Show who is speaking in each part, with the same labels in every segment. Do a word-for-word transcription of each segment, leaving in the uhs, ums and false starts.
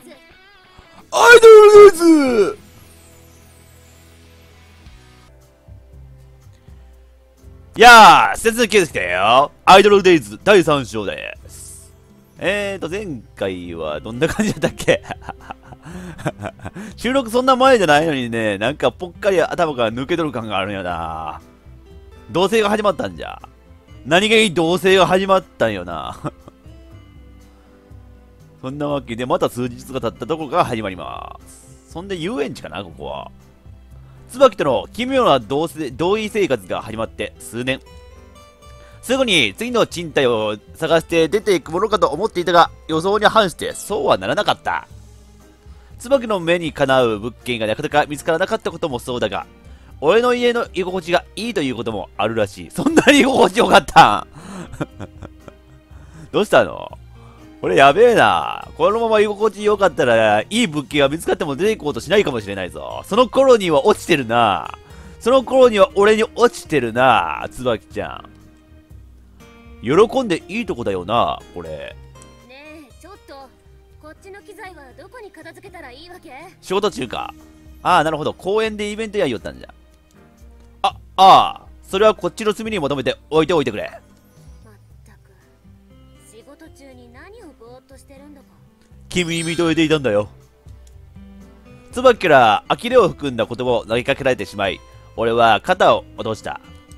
Speaker 1: アイドルです。いやー、説明来たよ。アイドルデイズだいさん章です。えーと、前回はどんな感じだったっけ収録そんな前じゃないのにね、なんかぽっかり頭から抜け取る感があるんやな。同棲が始まったんじゃ。何気に同棲が始まったんよな。そんなわけで、また数日が経ったとこが始まります。そんで遊園地かな、ここは。椿との奇妙な同棲同意生活が始まって数年。すぐに次の賃貸を探して出ていくものかと思っていたが、予想に反してそうはならなかった。椿の目にかなう物件がなかなか見つからなかったこともそうだが、俺の家の居心地がいいということもあるらしい。そんなに居心地よかったんどうしたの？これやべえな。このまま居心地よかったら、いい物件が見つかっても出ていこうとしないかもしれないぞ。その頃には落ちてるな。その頃には俺に落ちてるな、椿ちゃん。喜んでいいとこだよな、これ。
Speaker 2: ねえ、ちょっと、こっちの機材はどこに片付けたらいいわけ？
Speaker 1: 仕事中か。ああ、なるほど。公園でイベントやりよったんじゃ。あ、ああ。それはこっちの隅に求めて置いておいてくれ。
Speaker 2: まったく、仕事中に何をぼーっとしてるんだか。
Speaker 1: 君に認めていたんだよ。椿から呆れを含んだ言葉を投げかけられてしまい、俺は肩を落とした。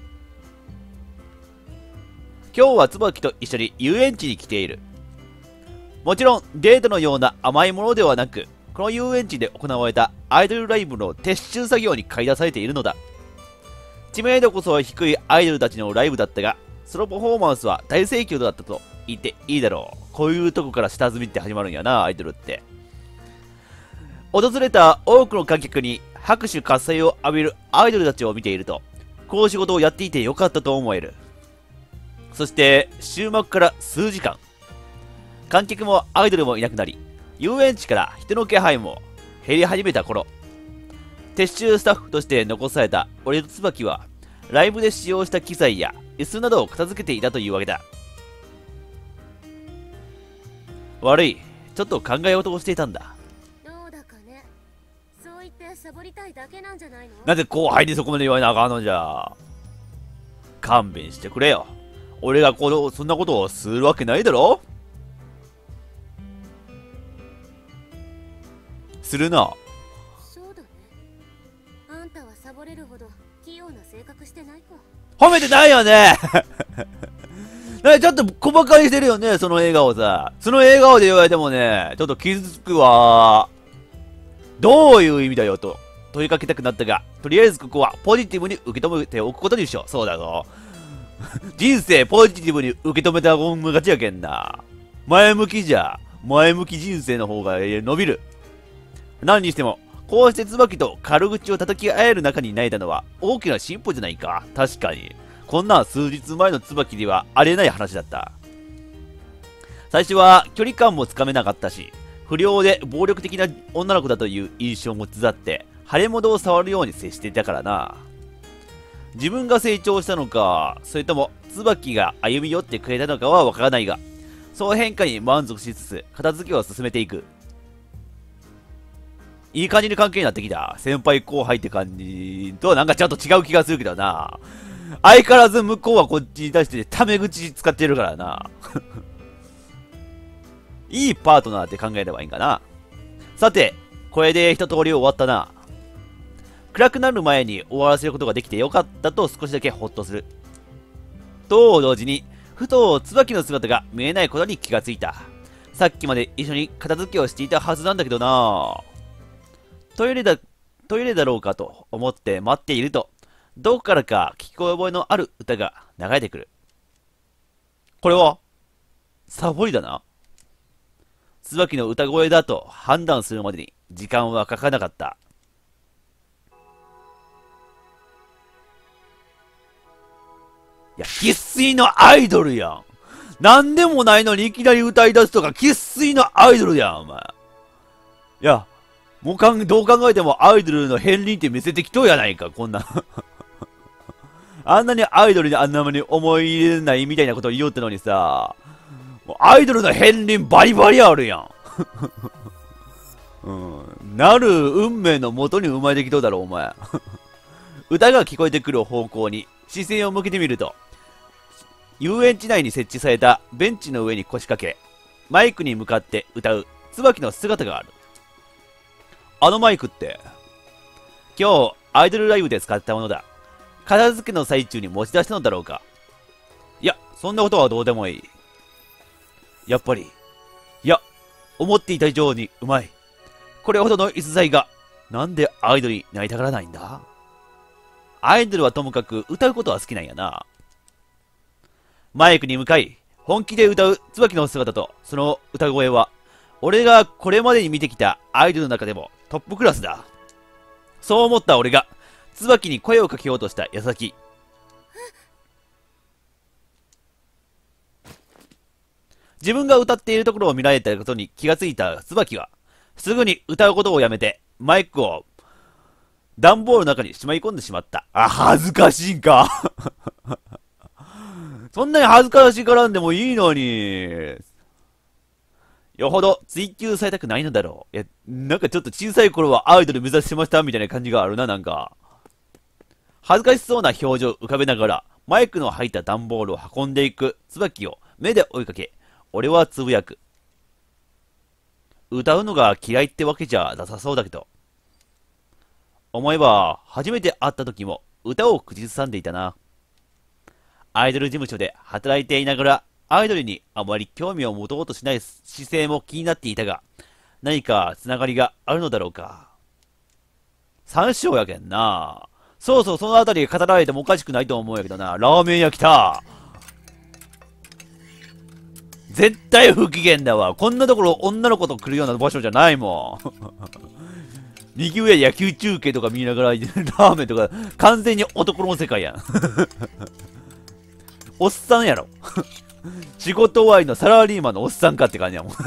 Speaker 1: 今日は椿と一緒に遊園地に来ている。もちろんデートのような甘いものではなく、この遊園地で行われたアイドルライブの撤収作業に買い出されているのだ。知名度こそ低いアイドルたちのライブだったが、そのパフォーマンスは大盛況だったと言っていいだろう。こういうとこから下積みって始まるんやな、アイドルって。訪れた多くの観客に拍手喝采を浴びるアイドルたちを見ていると、この仕事をやっていてよかったと思える。そして終幕から数時間、観客もアイドルもいなくなり、遊園地から人の気配も減り始めた頃、撤収スタッフとして残された俺と椿は、ライブで使用した機材や椅子などを片付けていたというわけだ。悪い、ちょっと考え事をしていたんだ。
Speaker 2: どうだかね。そう言ってサボりたいだけなんじゃないの？
Speaker 1: なぜ後輩にそこまで言われなあかんのじゃ。勘弁してくれよ。俺がこのそんなことをするわけないだろ。するな。
Speaker 2: そうだね。あんたはサボれるほど器用な性格してないか。
Speaker 1: 褒めてないよねね、ちょっと小馬鹿にしてるよね、その笑顔さ。その笑顔で言われてもね、ちょっと傷つくわ。どういう意味だよと問いかけたくなったが、とりあえずここはポジティブに受け止めておくことにしよう。そうだぞ。人生ポジティブに受け止めたもん勝ちやけんな。前向きじゃ、前向き人生の方が伸びる。何にしても、こうして椿と軽口を叩き合える中に泣いたのは大きな進歩じゃないか。確かに。こんなん数日前の椿ではありえない話だった。最初は距離感もつかめなかったし、不良で暴力的な女の子だという印象も伝って、腫れ物を触るように接していたからな。自分が成長したのか、それとも椿が歩み寄ってくれたのかはわからないが、その変化に満足しつつ片付けを進めていく。いい感じに関係になってきた。先輩後輩って感じとはなんかちょっと違う気がするけどな。相変わらず向こうはこっちに対してタメ口使ってるからな。いいパートナーって考えればいいんかな。さて、これで一通り終わったな。暗くなる前に終わらせることができてよかったと少しだけホッとする。と同時に、ふと椿の姿が見えないことに気がついた。さっきまで一緒に片付けをしていたはずなんだけどな。トイレだ、トイレだろうかと思って待っていると、どこからか聞こえ覚えのある歌が流れてくる。これはサボりだな。椿の歌声だと判断するまでに時間はかからなかった。いや、生粋のアイドルやん。なんでもないのにいきなり歌い出すとか生粋のアイドルやん、お前。いや、もうかん、どう考えてもアイドルの片鱗って見せてきとうやないか、こんな。あんなにアイドルにあんなに思い入れないみたいなことを言おうってのにさ、もうアイドルの片鱗バリバリあるやん。 うん。なる運命のもとに生まれてきとうだろ、お前。歌が聞こえてくる方向に視線を向けてみると、遊園地内に設置されたベンチの上に腰掛け、マイクに向かって歌う椿の姿がある。あのマイクって、今日アイドルライブで使ったものだ。片付けの最中に持ち出したのだろうか。いや、そんなことはどうでもいい。やっぱり、いや、思っていた以上にうまい。これほどの逸材が、なんでアイドルになりたがらないんだ？アイドルはともかく歌うことは好きなんやな。マイクに向かい、本気で歌う椿の姿とその歌声は、俺がこれまでに見てきたアイドルの中でもトップクラスだ。そう思った俺が、椿に声をかけようとした矢先、自分が歌っているところを見られたことに気がついた椿は、すぐに歌うことをやめて、マイクを段ボールの中にしまい込んでしまった。あ、恥ずかしいんか。そんなに恥ずかしがらんでもいいのに。よほど追求されたくないのだろう。いや、なんかちょっと小さい頃はアイドル目指してましたみたいな感じがあるな、なんか。恥ずかしそうな表情を浮かべながら、マイクの入った段ボールを運んでいく椿を目で追いかけ、俺はつぶやく。歌うのが嫌いってわけじゃなさそうだけど。思えば、初めて会った時も歌を口ずさんでいたな。アイドル事務所で働いていながら、アイドルにあまり興味を持とうとしない姿勢も気になっていたが、何かつながりがあるのだろうか。三章やけんな。そうそう、そのあたり語られてもおかしくないと思うんやけどな。ラーメン屋来た。絶対不機嫌だわ。こんなところ女の子と来るような場所じゃないもん。右上野球中継とか見ながらラーメンとか完全に男の世界やん。おっさんやろ。仕事終わりのサラリーマンのおっさんかって感じやもん。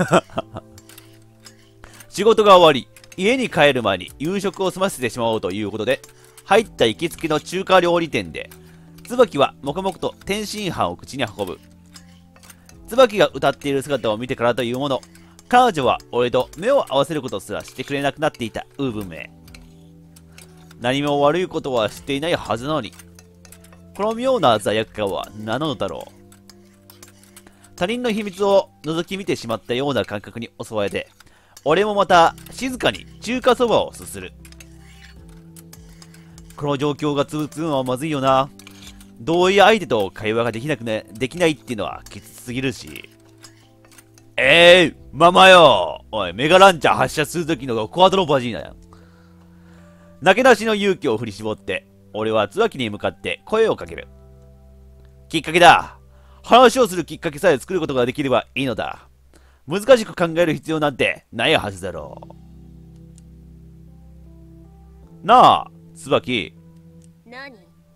Speaker 1: 仕事が終わり、家に帰る前に夕食を済ませてしまおうということで、入った行きつけの中華料理店で、椿は黙々と天津飯を口に運ぶ。椿が歌っている姿を見てからというもの、彼女は俺と目を合わせることすらしてくれなくなっていたウーブンめ。何も悪いことはしていないはずなのに、この妙な罪悪感は何なのだろう。他人の秘密を覗き見てしまったような感覚に襲われて、俺もまた静かに中華そばをすする。この状況が続くのはまずいよな。同意相手と会話ができなくね、できないっていうのはきつすぎるし。えー、ママよ。おい、メガランチャー発射するときのコアドロバジーナや。投げ出しの勇気を振り絞って、俺は椿に向かって声をかける。きっかけだ。話をするきっかけさえ作ることができればいいのだ。難しく考える必要なんてないはずだろう。なあ、椿。
Speaker 2: 何？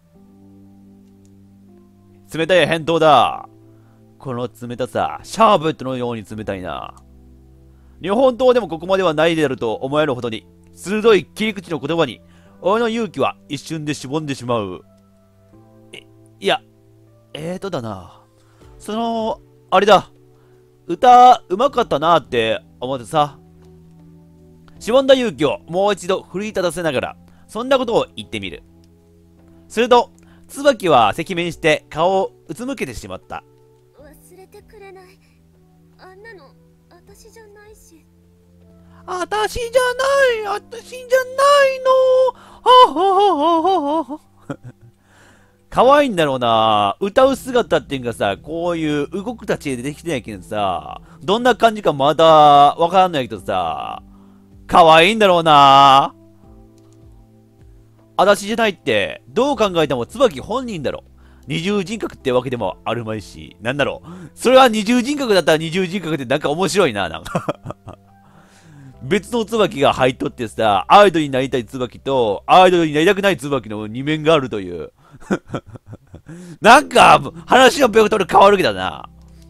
Speaker 1: 冷たい返答だ。この冷たさ、シャーベットのように冷たいな。日本刀でもここまではないであると思えるほどに、鋭い切り口の言葉に、俺の勇気は一瞬でしぼんでしまう。い、いや、えーとだな。その、あれだ。歌、うまかったなって思ってさ。しぼんだ勇気をもう一度奮い立たせながら、そんなことを言ってみる。すると、椿は赤面して顔をうつむけてしまった。
Speaker 2: 忘れてくれない。あんなの、私じゃないし。
Speaker 1: 私じゃない、私じゃないの。ははははは。可愛いんだろうな。歌う姿っていうかさ、こういう動く立ちでできてないけどさ、どんな感じかまだわからないけどさ、可愛いんだろうな。私じゃないって、どう考えても椿本人だろ。二重人格ってわけでもあるまいし、なんだろう。それは二重人格だったら二重人格ってなんか面白いな、なんか。別の椿が入っとってさ、アイドルになりたい椿と、アイドルになりたくない椿の二面があるという。なんか、話のベクトル変わるけどな。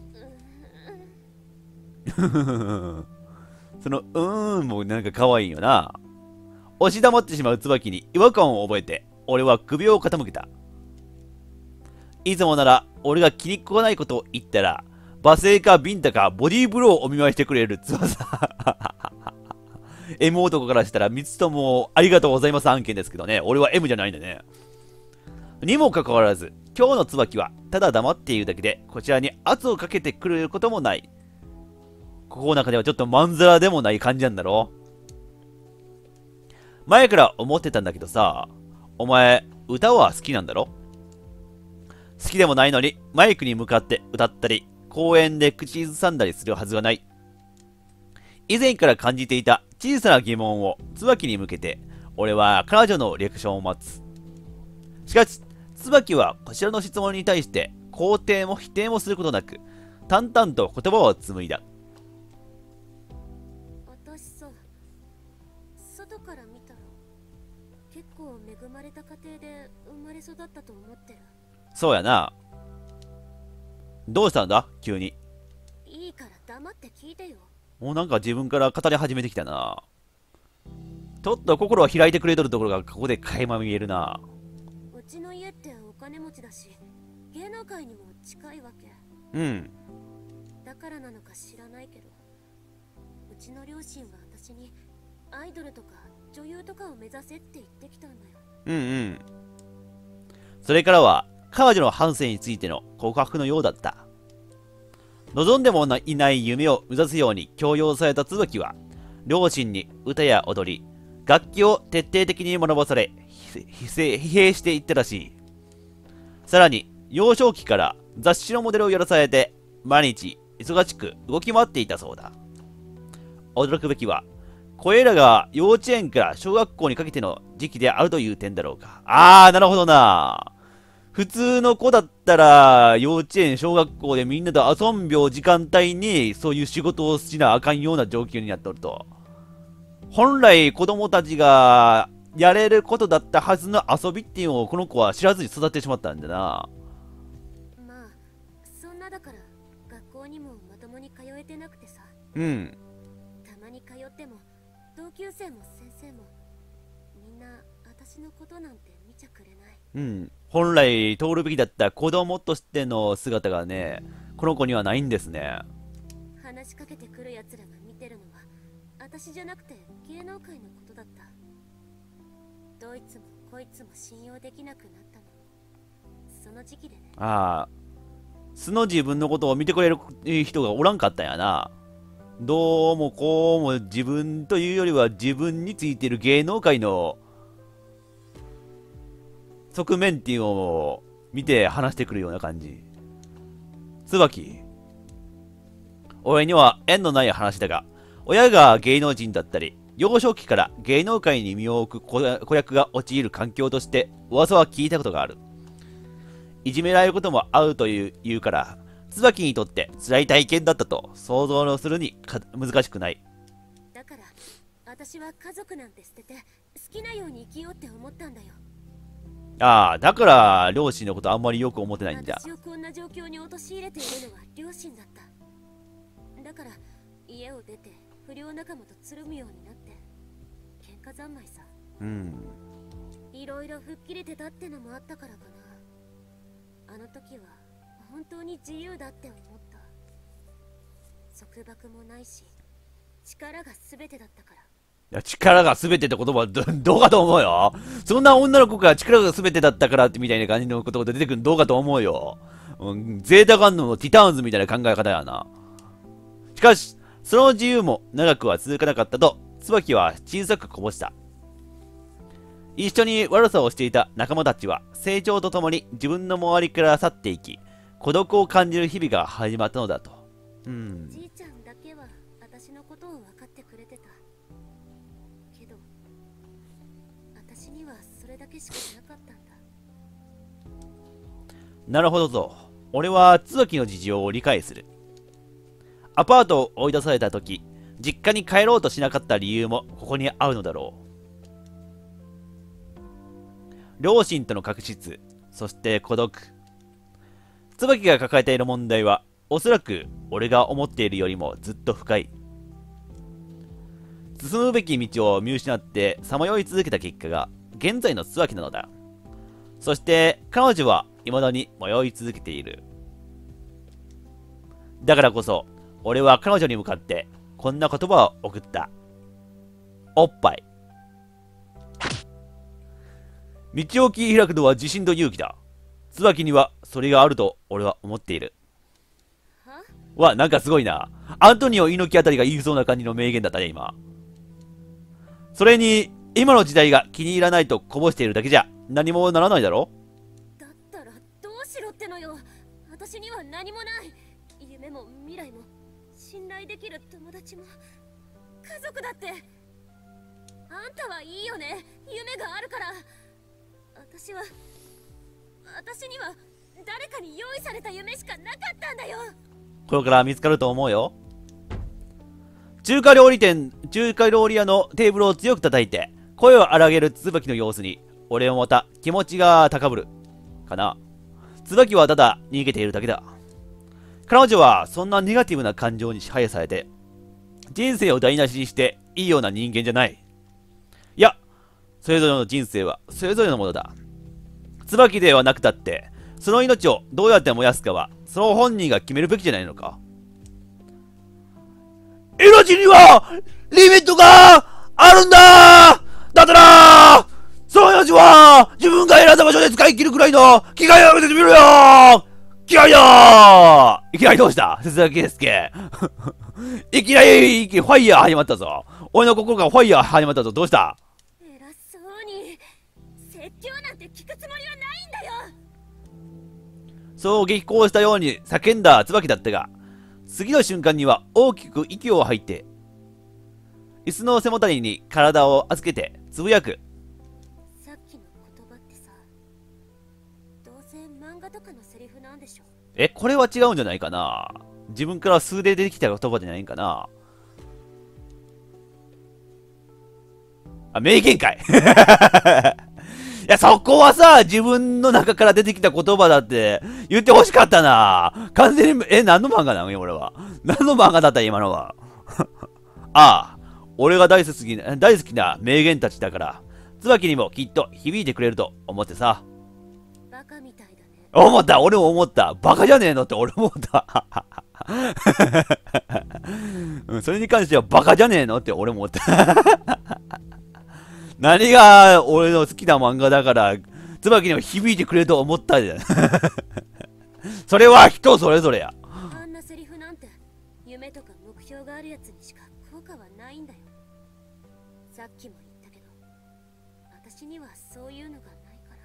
Speaker 1: その、うーんもなんか可愛いよな。押し黙ってしまう椿に違和感を覚えて、俺は首を傾けた。いつもなら、俺が気に食わないことを言ったら、罵声かビンタかボディーブローをお見舞いしてくれる翼。 M 男からしたら、三つともありがとうございます案件ですけどね。俺は M じゃないんでね。にもかかわらず、今日の椿は、ただ黙っているだけで、こちらに圧をかけてくれることもない。ここの中ではちょっとまんざらでもない感じなんだろ。前から思ってたんだけどさ、お前、歌は好きなんだろ？好きでもないのに、マイクに向かって歌ったり、公園で口ずさんだりするはずがない。以前から感じていた小さな疑問を椿に向けて、俺は彼女のリアクションを待つ。しかし、椿はこちらの質問に対して肯定も否定もすることなく、淡々と言葉を紡いだ。
Speaker 2: 私さ、外から見たら結構恵まれた家庭で生まれ育ったと思ってる。
Speaker 1: そうやな。どうしたんだ急に。
Speaker 2: いいから黙って聞いてよ。
Speaker 1: もうなんか自分から語り始めてきたな。ちょっと心を開いてくれとるところがここで垣間見えるな。
Speaker 2: うちの家ってお金持ちだし、芸能界にも近いわけ。
Speaker 1: うん。
Speaker 2: だからなのか知らないけど、うちの両親は私にアイドルとか女優とかを目指せって言ってきたんだよ。
Speaker 1: うんうん。それからは彼女の半生についての告白のようだった。望んでもいない夢を目指すように強要された椿は、両親に歌や踊り、楽器を徹底的に学ばされ、疲弊していったらしい。さらに、幼少期から雑誌のモデルをやらされて、毎日忙しく動き回っていたそうだ。驚くべきは、これらが幼稚園から小学校にかけての時期であるという点だろうか。あー、なるほどな。普通の子だったら、幼稚園、小学校でみんなと遊んびょう時間帯に、そういう仕事をしなあかんような状況になっておると。本来子供たちがやれることだったはずの遊びっていうのをこの子は知らずに育ってしまったんだな。
Speaker 2: まあ、そんなだから学校にもまともに通えてなくてさ。
Speaker 1: うん。
Speaker 2: たまに通っても、同級生も先生も、みんな私のことなんて見ちゃくれない。
Speaker 1: うん。本来通るべきだった子供としての姿がね、この子にはないんですね。
Speaker 2: 話しかけてくるやつらが見てるのは、私じゃなくて芸能界のことだった。どいつもこいつも信用できなくなったのもその時期でね。
Speaker 1: ああ、素の自分のことを見てくれる人がおらんかったんやな。どうもこうも自分というよりは自分についてる芸能界の側面っていうのを見て話してくるような感じ。椿、俺には縁のない話だが、親が芸能人だったり、幼少期から芸能界に身を置く子役が陥る環境として噂は聞いたことがある。いじめられることもあるという言うから、椿にとって辛い体験だったと想像するに難しくない。
Speaker 2: だから私は家族なんて捨てて好きなように生きようって思ったんだよ。
Speaker 1: ああ、だから両親のことあんまりよく思ってないんだ。
Speaker 2: 私をこんな状況に陥れているのは両親だった。だから家を出て不良仲間とつるむようになって喧嘩三昧さ。
Speaker 1: うん。
Speaker 2: いろいろ吹っ切れてたってのもあったからかな。あの時は本当に自由だって思った。束縛もないし力が全てだったから。
Speaker 1: いや、力が全てって言葉は ど, どうかと思うよ。そんな女の子が力が全てだったからってみたいな感じの言葉で出てくるのどうかと思うよ。うん、ゼータガンダムのティターンズみたいな考え方やな。しかし、その自由も長くは続かなかったと、椿は小さくこぼした。一緒に悪さをしていた仲間たちは成長とともに自分の周りから去っていき、孤独を感じる日々が始まったのだと。うん。
Speaker 2: じいちゃんだけは私のことを分かってくれてた。けど、私にはそれだけしかなかったんだ。
Speaker 1: なるほどと。俺は椿の事情を理解する。アパートを追い出された時、実家に帰ろうとしなかった理由もここにあるのだろう。両親との確執、そして孤独。椿が抱えている問題は、おそらく俺が思っているよりもずっと深い。進むべき道を見失ってさまよい続けた結果が現在の椿なのだ。そして彼女は未だに迷い続けている。だからこそ俺は彼女に向かってこんな言葉を送った。 おっぱい。道を切り開くのは自信と勇気だ。椿にはそれがあると俺は思っている。わ、なんかすごいな。アントニオ猪木あたりが言いそうな感じの名言だったね、今。それに、今の時代が気に入らないとこぼしているだけじゃ何もならないだろ。
Speaker 2: だったらどうしろってのよ。私には何もない。夢も未来も信頼できる友達も家族だって。あんたはいいよね。夢があるから。私は私には誰かに用意された夢しかなかったんだよ。
Speaker 1: これから見つかると思うよ。中華料理店、中華料理屋のテーブルを強く叩いて、声を荒げる椿の様子に、俺もまた気持ちが高ぶる。かな。椿はただ逃げているだけだ。彼女はそんなネガティブな感情に支配されて、人生を台無しにしていいような人間じゃない。いや、それぞれの人生はそれぞれのものだ。椿ではなくたって、その命をどうやって燃やすかは、その本人が決めるべきじゃないのか。命にはリミットがあるんだ。だったらその命は自分が選んだ場所で使い切るくらいの気概を見せてみろよ。気概だ。いきなりどうした鈴木圭介。いきなりファイヤー始まったぞ。俺の心がファイヤー始まったぞ。どうした。
Speaker 2: 偉そうに説教なんて聞くつもりはないんだよ。
Speaker 1: そう激高したように叫んだ椿だったが、次の瞬間には大きく息を吐いて、椅子の背もたれに体を預けてつぶやく。
Speaker 2: さっきの言葉ってさ、どうせ漫画とかのセリフなんでしょ。
Speaker 1: え、これは違うんじゃないかな。自分から数で出てきた言葉じゃないんかな。あ、名言かい。いや、そこはさ、自分の中から出てきた言葉だって言ってほしかったな。完全に、え、何の漫画なのよ、俺は。何の漫画だった今のは。ああ、俺が大好きな、大好きな名言たちだから、椿にもきっと響いてくれると思ってさ。
Speaker 2: バカみたいだね。
Speaker 1: 思った、俺も思った。バカじゃねえのって俺も思った。うん、それに関してはバカじゃねえのって俺も思った。何が俺の好きな漫画だから、椿にも響いてくれると思ったじゃん。それは人それぞれや。
Speaker 2: あんなセリフなんて、夢とか目標があるやつにしか効果はないんだよ。さっきも言ったけど、私にはそういうのがないから。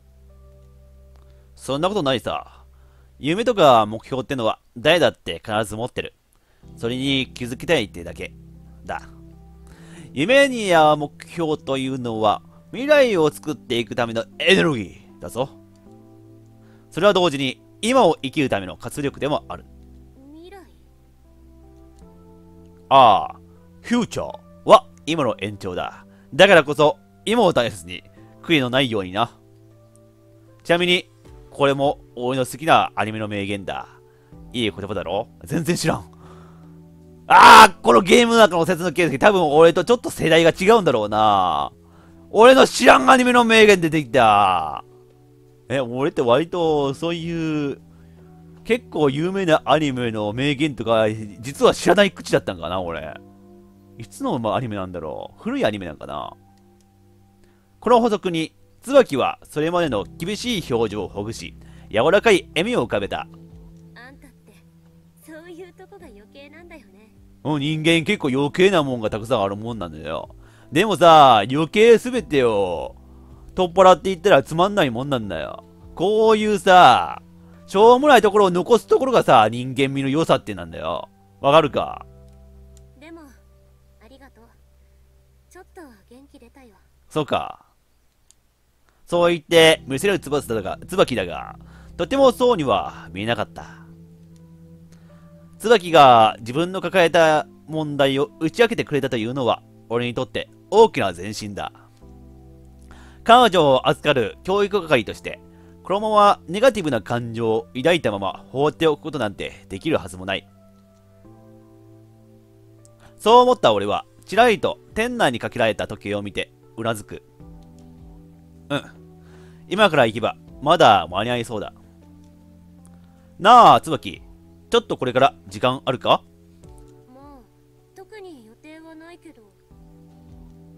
Speaker 1: そんなことないさ。夢とか目標ってのは誰だって必ず持ってる。それに気づきたいってだけだ。夢にや目標というのは未来を作っていくためのエネルギーだぞ。それは同時に今を生きるための活力でもある。
Speaker 2: 未来？
Speaker 1: ああ、フューチャーは今の延長だ。だからこそ今を大切に悔いのないようにな。ちなみにこれも俺の好きなアニメの名言だ。いい言葉だろ？全然知らん。ああ、このゲームの中の説の形式、多分俺とちょっと世代が違うんだろうな。俺の知らんアニメの名言出てきた。え、俺って割とそういう結構有名なアニメの名言とか実は知らない口だったんかな俺。いつのアニメなんだろう。古いアニメなんかな。この補足に椿はそれまでの厳しい表情をほぐし、柔らかい笑みを浮かべた。
Speaker 2: あんたってそういうとこが余計なんだよね。
Speaker 1: うん、人間結構余計なもんがたくさんあるもんなんだよ。でもさ、余計すべてを取っ払っていったらつまんないもんなんだよ。こういうさ、しょうもないところを残すところがさ、人間味の良さってなんだよ。わかるか？
Speaker 2: でも、ありがとう。ちょっとは元気出たよ。
Speaker 1: そうか。そう言って見せる椿だが、椿だが、とてもそうには見えなかった。椿が自分の抱えた問題を打ち明けてくれたというのは、俺にとって大きな前進だ。彼女を預かる教育係として、このままネガティブな感情を抱いたまま放っておくことなんてできるはずもない。そう思った俺は、ちらりと店内にかけられた時計を見て、うなずく。うん。今から行けば、まだ間に合いそうだ。なあ、椿。ちょっとこれから時間あるか？
Speaker 2: もう特に予定はないけど。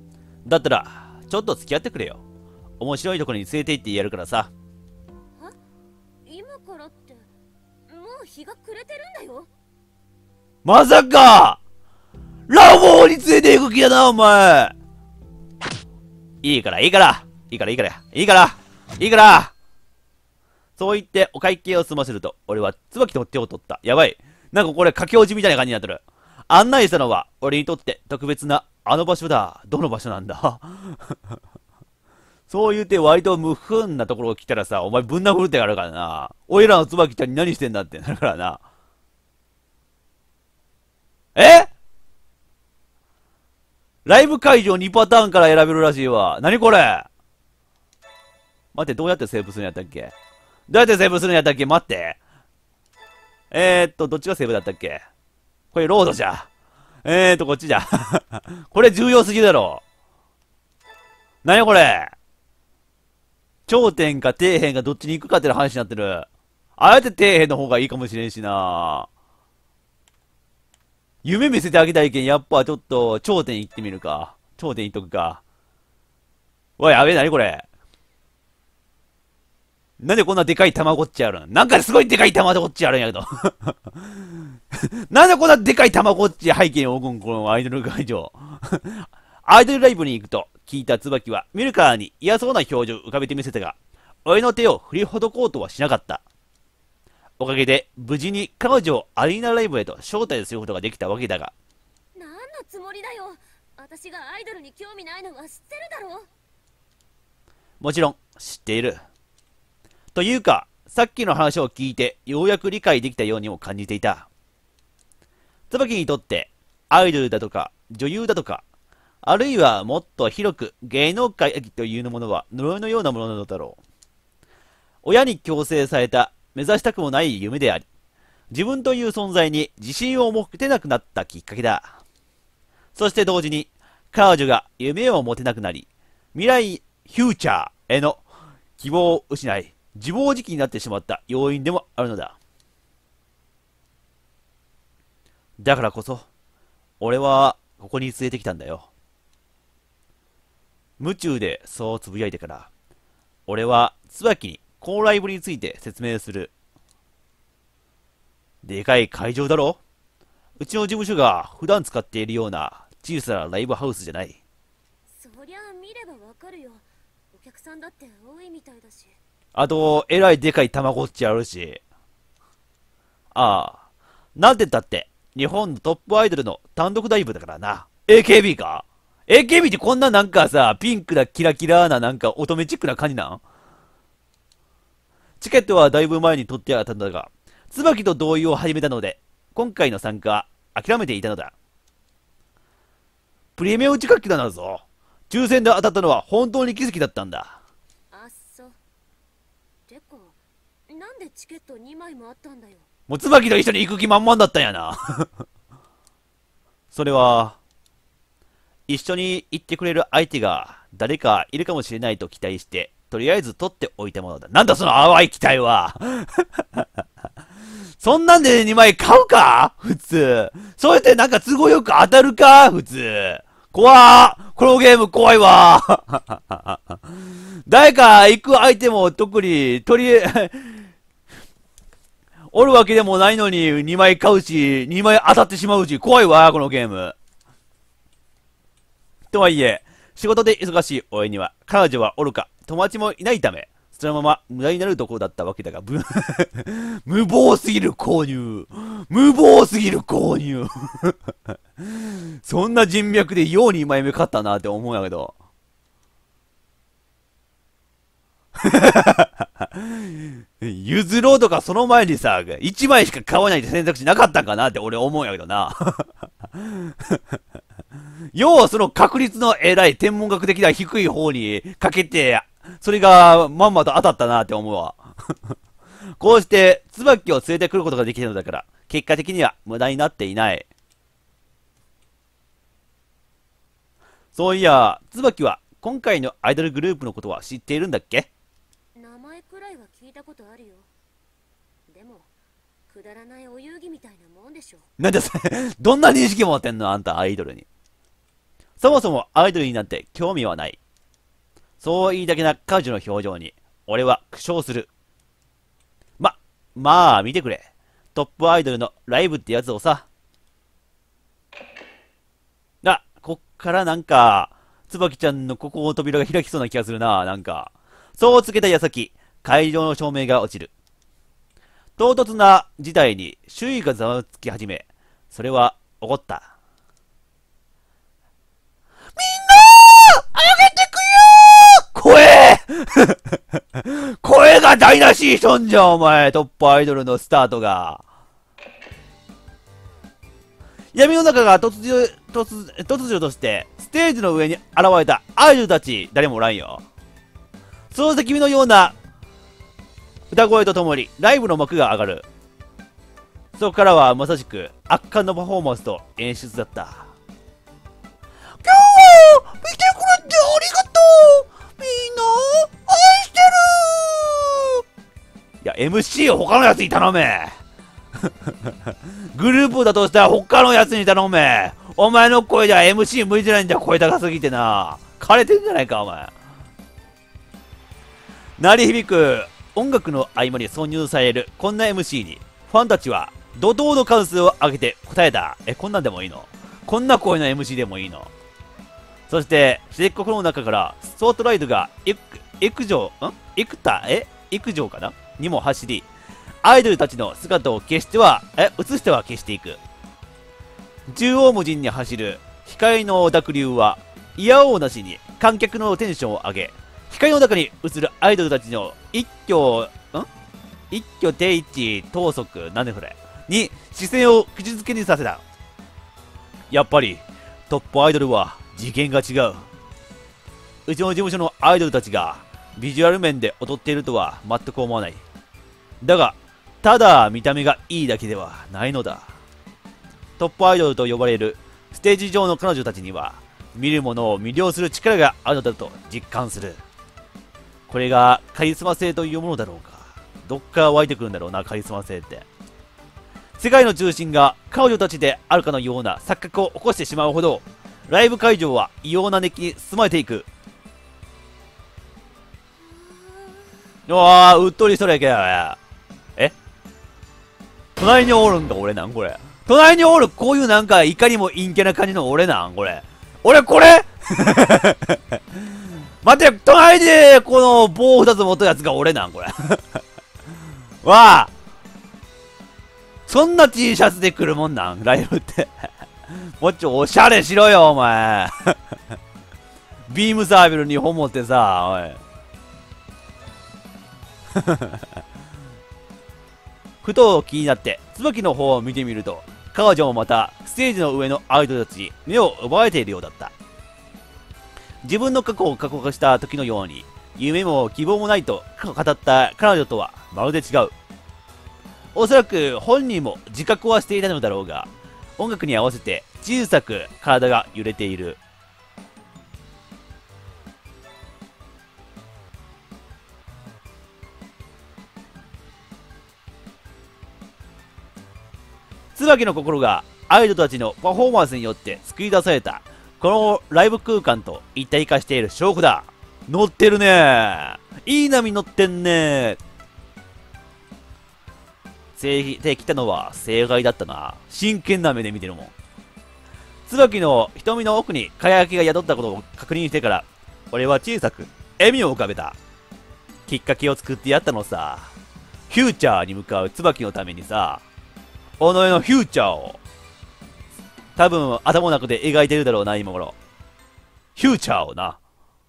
Speaker 1: だったら、ちょっと付き合ってくれよ。面白いところに連れて行ってやるからさ。
Speaker 2: は？今からって、もう日が暮れてるんだよ。
Speaker 1: まさかラボーに連れて行く気だな、お前。いいから、いいから、いいから、いいから、いいから、いいから。そう言ってお会計を済ませると、俺は椿と手を取った。やばい。なんかこれ、駆け落ちみたいな感じになってる。案内したのは、俺にとって特別なあの場所だ。どの場所なんだそう言って割と無憤なところを来たらさ、お前ぶん殴るってあるからな。俺らの椿ちゃんに何してんだってなるからな。えライブ会場にパターンから選べるらしいわ。なにこれ待って、どうやってセーブするんやったっけどうやってセーブするんやったっけ待って。えーっと、どっちがセーブだったっけこれロードじゃ。えーっと、こっちじゃ。これ重要すぎだろ。なにこれ頂点か底辺かどっちに行くかって話になってる。あえて底辺の方がいいかもしれんしな。夢見せてあげたいけん、やっぱちょっと頂点行ってみるか。頂点行っとくか。おい、やべえ、なにこれ。なんでこんなでかいたまごっちあるんなんかすごいでかいたまごっちあるんやけど。なんでこんなでかいたまごっち背景に置くんこのアイドル会場。アイドルライブに行くと聞いた椿は見るからに嫌そうな表情を浮かべてみせたが、俺の手を振りほどこうとはしなかった。おかげで無事に彼女をアリーナライブへと招待することができたわけだが。
Speaker 2: 何のつもりだよ。私がアイドルに興味ないのは知ってるだろ。
Speaker 1: もちろん知っている。というか、さっきの話を聞いてようやく理解できたようにも感じていた。椿にとってアイドルだとか女優だとか、あるいはもっと広く芸能界というものは呪いのようなものなのだろう。親に強制された目指したくもない夢であり、自分という存在に自信を持てなくなったきっかけだ。そして同時に彼女が夢を持てなくなり、未来フューチャーへの希望を失い、自暴自棄になってしまった要因でもあるのだ。だからこそ、俺はここに連れてきたんだよ。夢中でそうつぶやいてから、俺は椿にこのライブについて説明する。でかい会場だろ？うちの事務所が普段使っているような小さなライブハウスじゃない。
Speaker 2: そりゃあ見ればわかるよ。お客さんだって多いみたいだし。
Speaker 1: あと、えらいでかいたまごっちあるし。ああ、なんて言ったって、日本のトップアイドルの単独ライブだからな。エーケービー か ?エーケービー ってこんななんかさ、ピンクなキラキラななんか乙女チックな感じなん？チケットはだいぶ前に取ってあったんだが、椿と同意を始めたので、今回の参加は諦めていたのだ。プレミアムチケットだぞ。抽選で当たったのは本当に奇跡だったんだ。
Speaker 2: あっそ。てか、なんでチケットにまいもあったんだよ。
Speaker 1: もう椿と一緒に行く気満々だったんやな。それは、一緒に行ってくれる相手が誰かいるかもしれないと期待して、とりあえず取っておいたものだ。なんだその淡い期待は。そんなんでにまい買うか普通。そうやってなんか都合よく当たるか普通。怖ーこのゲーム怖いわー誰か行く相手も特に、とりあえ、おるわけでもないのににまい買うし、にまい当たってしまうし、怖いわーこのゲーム。とはいえ、仕事で忙しい俺には、彼女はおるか、友達もいないため、そのまま無駄になるところだったわけだが、無謀すぎる購入。無謀すぎる購入。そんな人脈でようにまいめ買ったなって思うんやけど。譲ろうとかその前にさ、いちまいしか買わないって選択肢なかったんかなって俺思うんやけどな。要はその確率の偉い天文学的な低い方にかけて、それがまんまと当たったなって思うわ。こうして椿を連れてくることができたのだから、結果的には無駄になっていない。そういや、椿は今回のアイドルグループのことは知っているんだっけ？
Speaker 2: 名前くらいは聞いたことあるよ。でも、くだらないお遊戯みたいなもんでしょ。
Speaker 1: なんでそれ、どんな認識持ってんのあんたアイドルに。 そもそもアイドルになんて興味はない。そう言いだけな彼女の表情に、俺は苦笑する。ま、まあ見てくれ。トップアイドルのライブってやつをさ。あ、こっからなんか、椿ちゃんのここの扉が開きそうな気がするな、なんか。そうつけた矢先、会場の照明が落ちる。唐突な事態に周囲がざわつき始め、それは起こった。みんなあげてくよー声声が台無ししとんじゃん、お前。トップアイドルのスタートが。闇の中が突如、突、突如として、ステージの上に現れたアイドルたち、誰もおらんよ。そして君のような、歌声とともに、ライブの幕が上がる。そこからは、まさしく、圧巻のパフォーマンスと演出だった。今日は、見てくれてありがとうみんな、愛してるいや、エムシー を他のやつに頼めグループだとしたら他のやつに頼め。お前の声じゃ エムシー 向いてないんだよ、声高すぎてな。枯れてんじゃないか、お前。鳴り響く音楽の合間に挿入されるこんな エムシー に、ファンたちは怒涛の関数を上げて答えた。え、こんなんでもいいの？こんな声の エムシー でもいいの？そして、漆黒の中からスポットライトが幾、幾条、ん幾多、え幾条かなにも走り、アイドルたちの姿を消しては、え、映しては消していく。縦横無尽に走る光の濁流は、いやおうなしに観客のテンションを上げ、光の中に映るアイドルたちの一挙、ん一挙定一投足、なんでそれに視線を口づけにさせた。やっぱり、トップアイドルは次元が違う。うちの事務所のアイドルたちがビジュアル面で踊っているとは全く思わない。だが、ただ見た目がいいだけではないのだ。トップアイドルと呼ばれるステージ上の彼女たちには、見る者を魅了する力があるのだと実感する。これがカリスマ性というものだろうか。どっから湧いてくるんだろうな、カリスマ性って。世界の中心が彼女たちであるかのような錯覚を起こしてしまうほど、ライブ会場は異様な熱気に包まれていく。うわー、うっとりしとるやけや。え隣におるんか、俺なんこれ。隣におる、こういうなんか、いかにも陰キャな感じの俺なんこれ。俺これ待って、隣で、この棒二つ持ったやつが俺なんこれ。わあそんな T シャツで来るもんなんライブって。もうちょ、おしゃれしろよ、お前。ビームサーベルに本持ってさ、おい。ふと気になって、椿の方を見てみると、彼女もまた、ステージの上のアイドルたちに目を奪われているようだった。自分の過去を過去化した時のように、夢も希望もないと語った彼女とはまるで違う。おそらく本人も自覚はしていたのだろうが、音楽に合わせて小さく体が揺れている。椿の心がアイドルたちのパフォーマンスによって作り出されたこのライブ空間と一体化している証拠だ。乗ってるね。いい波乗ってんね。正てきたのは正解だったな。真剣な目で見てるもん。椿の瞳の奥に輝きが宿ったことを確認してから、俺は小さく笑みを浮かべた。きっかけを作ってやったのさ。フューチャーに向かう椿のためにさ、己のフューチャーを、多分頭の中で描いてるだろうな、今頃。フューチャーをな。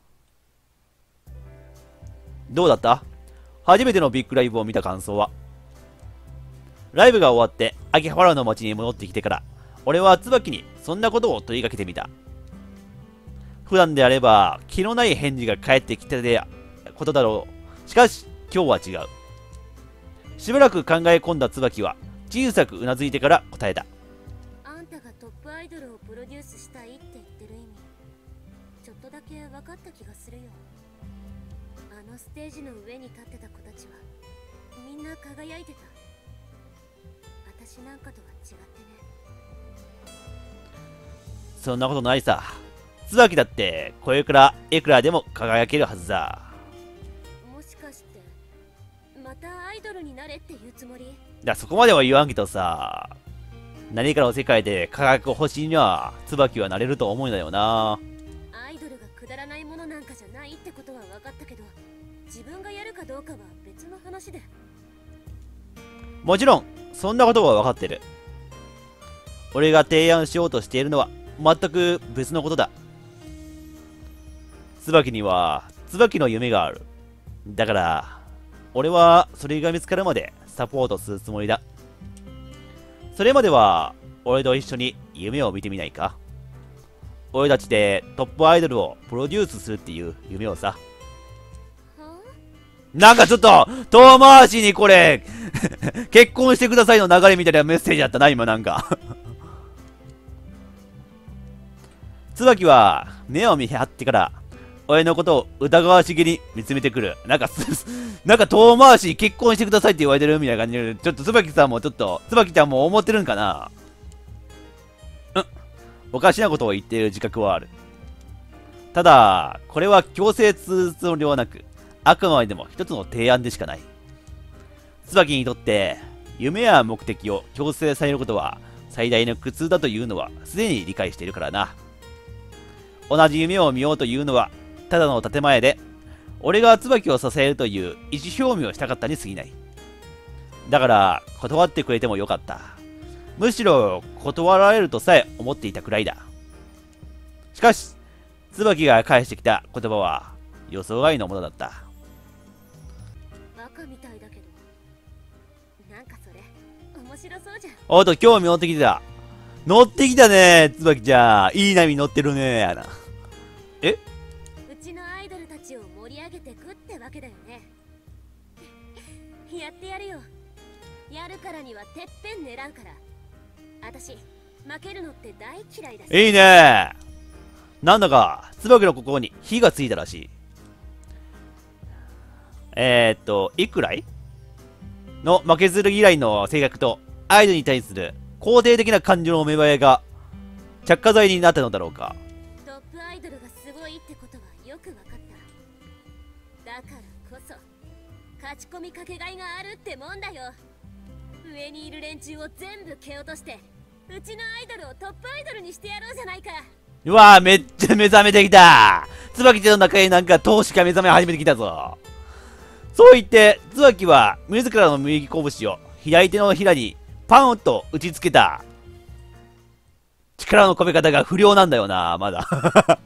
Speaker 1: どうだった？初めてのビッグライブを見た感想は？ライブが終わって秋葉原の街に戻ってきてから、俺は椿にそんなことを問いかけてみた。普段であれば気のない返事が返ってきたでことだろう。しかし今日は違う。しばらく考え込んだ椿は小さくうなずいてから答えた。
Speaker 2: あんたがトップアイドルをプロデュースしたいって言ってる意味、ちょっとだけ分かった気がするよ。あのステージの上に立ってた子たちはみんな輝いてた。私なんかとは違ってね。
Speaker 1: そんなことないさ。 椿だってこれからいくらでも輝けるはずだ。
Speaker 2: もしかしてまたアイドルになれっていうつもり？
Speaker 1: だそこまでは言わんけどさ、何かの世界で輝く星には椿はなれると思うんだよな。
Speaker 2: アイドルがくだらないものなんかじゃないってことは分かったけど、自分がやるかどうかは別の話で。
Speaker 1: もちろんそんなことは分かってる。俺が提案しようとしているのは全く別のことだ。椿には椿の夢がある。だから俺はそれが見つかるまでサポートするつもりだ。それまでは俺と一緒に夢を見てみないか？俺たちでトップアイドルをプロデュースするっていう夢をさ。なんかちょっと遠回しにこれ結婚してくださいの流れみたいなメッセージだったな今なんか椿は目を見張ってから俺のことを疑わしげに見つめてくる。なんかなんか遠回しに結婚してくださいって言われてるみたいな感じで、ちょっと椿さんもちょっと椿ちゃんも思ってるんかな。うん、おかしなことを言っている自覚はある。ただこれは強制するつもりはなく、あくまでも一つの提案でしかない。椿にとって夢や目的を強制されることは最大の苦痛だというのはすでに理解しているからな。同じ夢を見ようというのはただの建前で、俺が椿を支えるという意思表明をしたかったに過ぎない。だから断ってくれてもよかった。むしろ断られるとさえ思っていたくらいだ。しかし椿が返してきた言葉は予想外のものだった。
Speaker 2: バカみたいだけど、なんかそれ面白そうじゃん。
Speaker 1: おっと興味乗ってきた。乗ってきたね椿ちゃん、いい波乗ってるねやな。え、
Speaker 2: うちのアイドルたちを盛り上げてくってわけだよねやってやるよ。やるからにはてっぺん狙うから。私負けるのって大嫌いだし。
Speaker 1: いいね。なんだか椿の心に火がついたらしい。えー、っといくらいの負けず嫌いの性格とアイドルに対する肯定的な感情の芽生えが着火剤になったのだろうか。
Speaker 2: トップアイドルがすごいってことはよく分かった。だからこそ勝ち込みかけがいがあるってもんだよ。上にいる連中を全部蹴落としてうちのアイドルをトップアイドルにしてやろうじゃないか。
Speaker 1: うわー、めっちゃ目覚めてきた。椿ちゃんの中になんか投資が目覚め始めてきたぞ。そう言って椿は自らの右拳を左手のひらにパンと打ちつけた。力の込め方が不良なんだよなまだ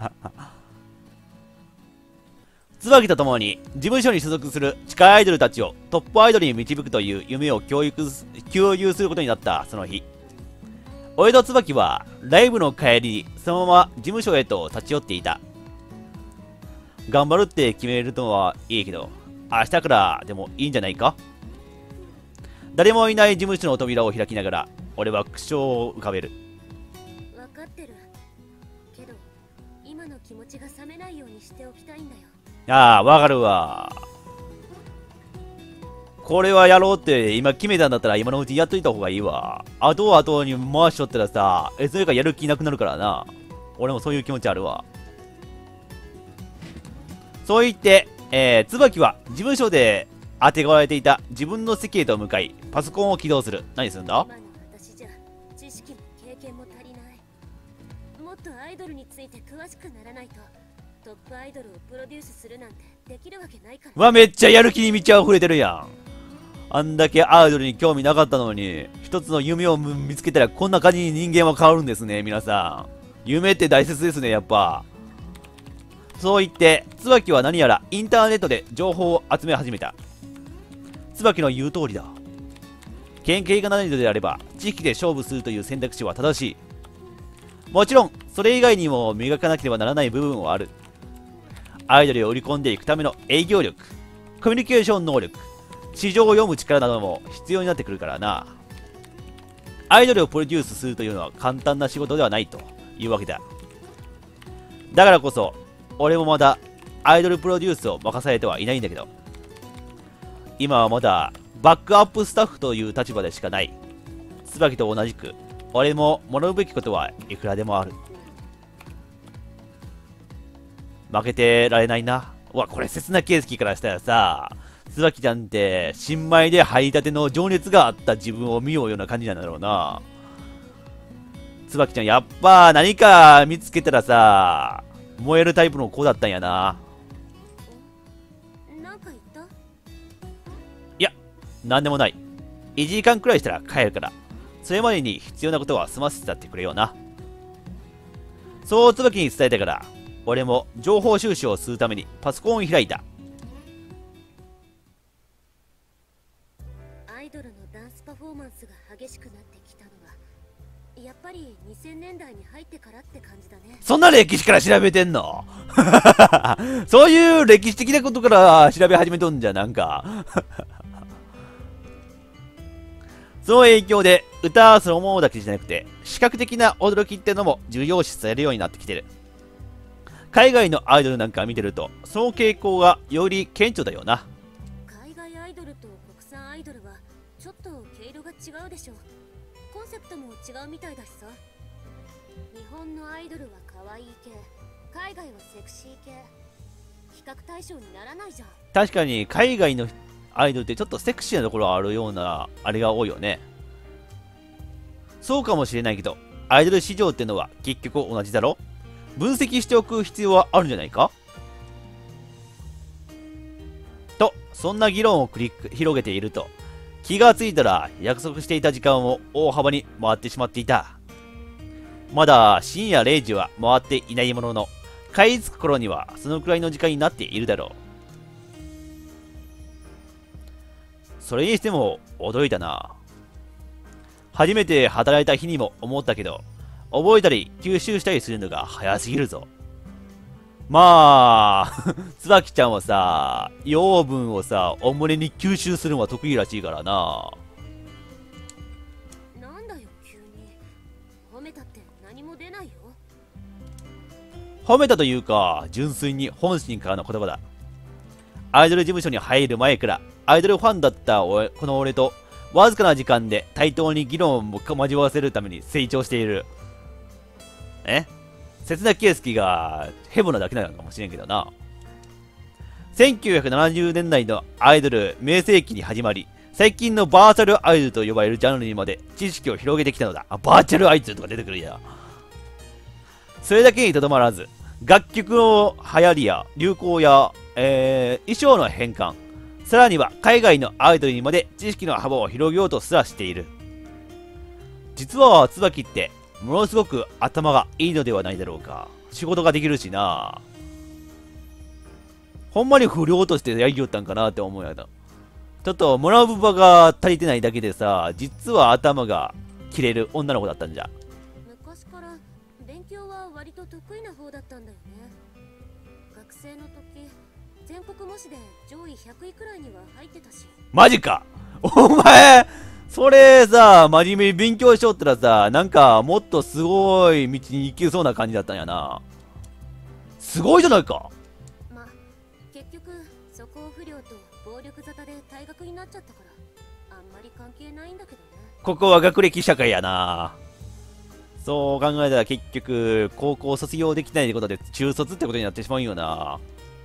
Speaker 1: 椿と共に事務所に所属する地下アイドルたちをトップアイドルに導くという夢を教育す共有することになったその日、俺と椿はライブの帰りにそのまま事務所へと立ち寄っていた。頑張るって決めるのはいいけど、明日からでもいいんじゃないか。誰もいない事務所の扉を開きながら俺は苦笑を浮かべる。
Speaker 2: 分かってるけど今の気持ちが冷めないようにしておきたいんだよ。
Speaker 1: ああ、わかるわ。これはやろうって今決めたんだったら今のうちやっといた方がいいわ。後々後に回しとったらさ、えそれかやる気なくなるからな。俺もそういう気持ちあるわ。そう言って、えー、椿は事務所で当てがわれていた自分の席へと向かいパソコンを起動する。何するんだ。
Speaker 2: 今の私じゃ知識も経験も足りない。もっとアイドルについて詳しくならないとトップアイドルをプロデュースするなんてできるわけないから。
Speaker 1: うわ、めっちゃやる気に満ち溢れてるやん。あんだけアイドルに興味なかったのに一つの夢を見つけたらこんな感じに人間は変わるんですね。皆さん夢って大切ですねやっぱ。そう言って椿は何やらインターネットで情報を集め始めた。椿の言う通りだ。県警が何度であれば知識で勝負するという選択肢は正しい。もちろんそれ以外にも磨かなければならない部分はある。アイドルを売り込んでいくための営業力、コミュニケーション能力、市場を読む力なども必要になってくるからな。アイドルをプロデュースするというのは簡単な仕事ではないというわけだ。だからこそ俺もまだアイドルプロデュースを任されてはいないんだけど、今はまだバックアップスタッフという立場でしかない。椿と同じく俺も学ぶべきことはいくらでもある。 負けてられないな。うわ、これ、刹那圭介からしたらさ、椿ちゃんって、新米で入りたての情熱があった自分を見ようような感じなんだろうな。椿ちゃん、やっぱ何か見つけたらさ、燃えるタイプの子だったんやな。
Speaker 2: なんか言った？
Speaker 1: いや、なんでもない。いちじかんくらいしたら帰るから、それまでに必要なことは済ませてやってくれよな。そう椿に伝えたから、俺も情報収集をするためにパソコンを開いた。
Speaker 2: アイドルのダンスパフォーマンスが激しくなってきたのはやっぱりにせんねんだいに入ってからって感じだね。
Speaker 1: そんな歴史から調べてんの？そういう歴史的なことから調べ始めとんじゃなんか。その影響で歌そのものだけじゃなくて視覚的な驚きってのも重要視されるようになってきてる。海外のアイドルなんか見てるとその傾向がより顕著だよな。
Speaker 2: 海外アイドルと国産アイドルはちょっと毛色が違うでしょ。コンセプトも違うみたいだしさ。日本のアイドルは可愛い系、海外はセクシー系。比較対象にならないじゃん。
Speaker 1: 確かに海外のアイドルってちょっとセクシーなところあるようなあれが多いよね。そうかもしれないけどアイドル市場ってのは結局同じだろ。分析しておく必要はあるんじゃないかと、そんな議論を繰り広げていると気がついたら約束していた時間を大幅に回ってしまっていた。まだ深夜れいじは回っていないものの買い付く頃にはそのくらいの時間になっているだろう。それにしても驚いたな。初めて働いた日にも思ったけど覚えたり吸収したりするのが早すぎるぞ。まあ椿ちゃんはさ養分をさおもれに吸収するのは得意らしいからな。
Speaker 2: なんだよ急に。褒めたって何も出ないよ。
Speaker 1: 褒めたというか純粋に本心からの言葉だ。アイドル事務所に入る前からアイドルファンだった俺この俺とわずかな時間で対等に議論を交わせるために成長している。え刹那圭介がヘボなだけなのかもしれんけどな。せんきゅうひゃくななじゅうねんだいのアイドル名世紀に始まり最近のバーチャルアイドルと呼ばれるジャンルにまで知識を広げてきたのだ。あ、バーチャルアイドルとか出てくるや。それだけにとどまらず楽曲の流行りや流行や、えー、衣装の変換、さらには海外のアイドルにまで知識の幅を広げようとすらしている。実は椿ってものすごく頭がいいのではないだろうか。仕事ができるしな。ほんまに不良としてやりよったんかなって思うやな。ちょっと学ぶ場が足りてないだけでさ、実は頭が切れる女の子だったんじゃ。
Speaker 2: 昔から勉強は割と得意な方だったんだよね。学生の時全国模試で上位ひゃくいくらいには入ってたし。
Speaker 1: マジか。お前それさ、真面目に勉強しよったらさ、なんかもっとすごい道に行けそうな感じだったんやな。すごいじゃないか。
Speaker 2: ま、結局素行不良と暴力沙汰で退学になっちゃったからあんまり関係ないんだけどね。
Speaker 1: ここは学歴社会やな。そう考えたら結局高校卒業できないってことで中卒ってことになってしまうんよな。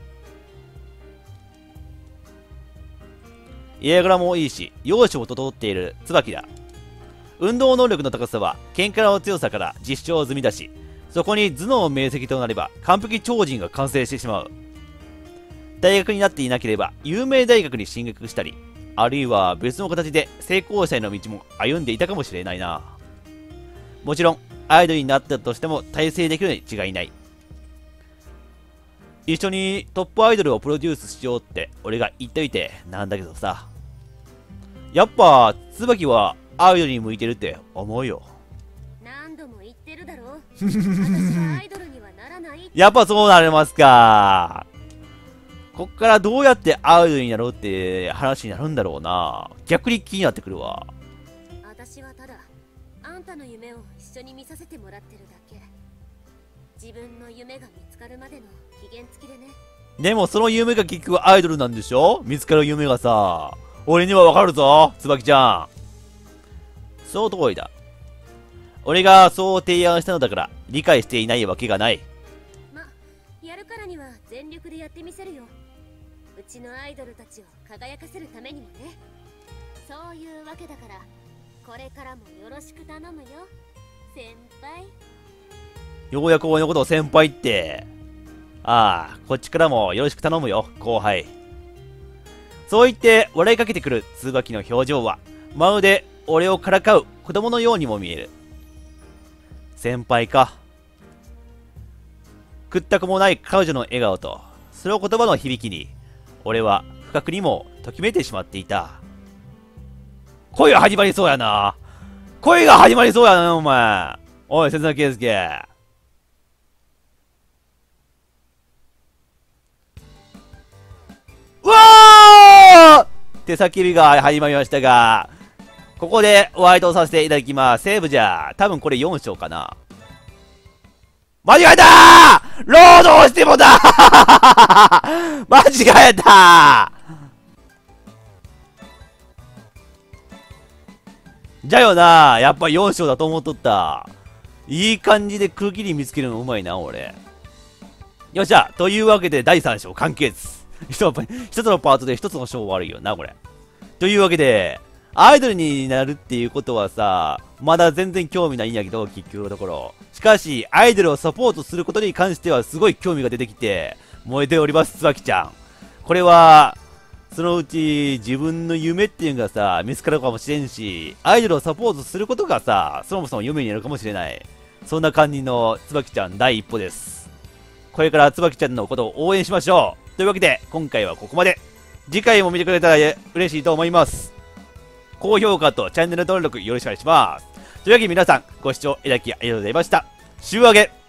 Speaker 1: 家柄もいいし容姿も整っている椿だ。運動能力の高さは喧嘩の強さから実証済みだし、そこに頭脳明晰となれば完璧超人が完成してしまう。大学になっていなければ有名大学に進学したり、あるいは別の形で成功者への道も歩んでいたかもしれないな。もちろんアイドルになったとしても大成できるに違いない。一緒にトップアイドルをプロデュースしようって俺が言っといてなんだけどさ、やっぱ椿はアイドルに向いてるって思うよ。
Speaker 2: 何度も言ってるだろ。私はアイドルにはならない。
Speaker 1: やっぱそうなれますか。こっからどうやってアイドルになろうって話になるんだろうな。逆に気になってくるわ。
Speaker 2: 私はただあんたの夢を一緒に見させてもらってるだけ。自分の夢が見つかるまでの期限付きでね。
Speaker 1: でもその夢が結局アイドルなんでしょ。見つかる夢がさ、俺にはわかるぞ椿ちゃん。そう通りだ。俺がそう提案したのだから理解していないわけがない。
Speaker 2: ま、 やるからには全力でやってみせるよ。うちのアイドルたちを輝かせるためにもね。そういうわけだからこれからもよろしく頼むよ先輩。
Speaker 1: ようやく俺のことを先輩って。ああ、こっちからもよろしく頼むよ後輩。そう言って笑いかけてくる椿の表情はまるで俺をからかう子供のようにも見える。先輩か。屈託もない彼女の笑顔とその言葉の響きに俺は不覚にもときめいてしまっていた。恋が始まりそうやな。恋が始まりそうやなお前。おい千田圭介。うわーって叫びが始まりましたが、ここでお相手をさせていただきます。セーブじゃ多分これよん章かな。間違えたー労働してもだ間違えたーじゃよな、やっぱよん章だと思っとった。いい感じで空気に見つけるのうまいな、俺。よっしゃというわけでだいさん章完結。一つのパートで一つの章悪いよな、これ。というわけで、アイドルになるっていうことはさ、まだ全然興味ないんやけど、結局のところ。しかし、アイドルをサポートすることに関してはすごい興味が出てきて、燃えております、椿ちゃん。これは、そのうち自分の夢っていうのがさ、見つかるかもしれんし、アイドルをサポートすることがさ、そもそも夢になるかもしれない。そんな感じの椿ちゃん第一歩です。これから椿ちゃんのことを応援しましょう。というわけで、今回はここまで。次回も見てくれたら嬉しいと思います。高評価とチャンネル登録よろしくお願いします。というわけで皆さん、ご視聴いただきありがとうございました。週上げ